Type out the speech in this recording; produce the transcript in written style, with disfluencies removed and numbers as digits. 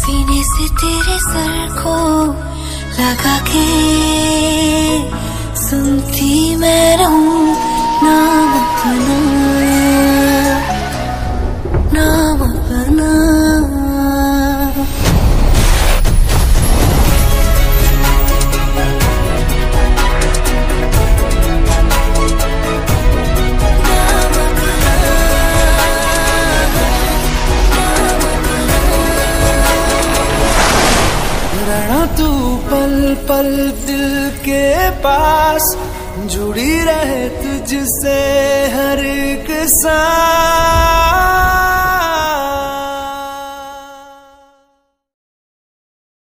सीने से तेरे सर को लगा के सुनती मैं रहूं नाम अपना, नाम अपना। तू पल पल दिल के पास जुड़ी रहे तुझसे हर एक सांस।